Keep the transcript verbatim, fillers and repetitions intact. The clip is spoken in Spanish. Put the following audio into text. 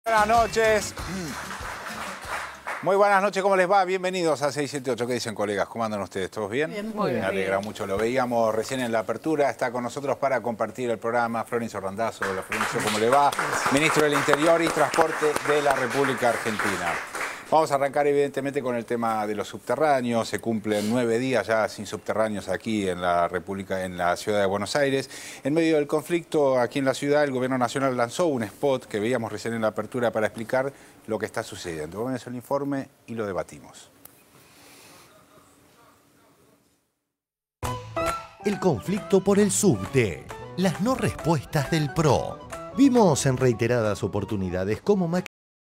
Buenas noches. Muy buenas noches, ¿cómo les va? Bienvenidos a seiscientos setenta y ocho. ¿Qué dicen, colegas? ¿Cómo andan ustedes? ¿Todos bien? Bien, muy bien. Me alegra mucho. Lo veíamos recién en la apertura. Está con nosotros para compartir el programa Florencio Randazzo. Hola, Florencio, ¿cómo le va? Ministro del Interior y Transporte de la República Argentina. Vamos a arrancar evidentemente con el tema de los subterráneos. Se cumplen nueve días ya sin subterráneos aquí en la República, en la ciudad de Buenos Aires. En medio del conflicto aquí en la ciudad, el Gobierno Nacional lanzó un spot que veíamos recién en la apertura para explicar lo que está sucediendo. Vamos al informe y lo debatimos. El conflicto por el subte, las no respuestas del P R O. Vimos en reiteradas oportunidades cómo Macri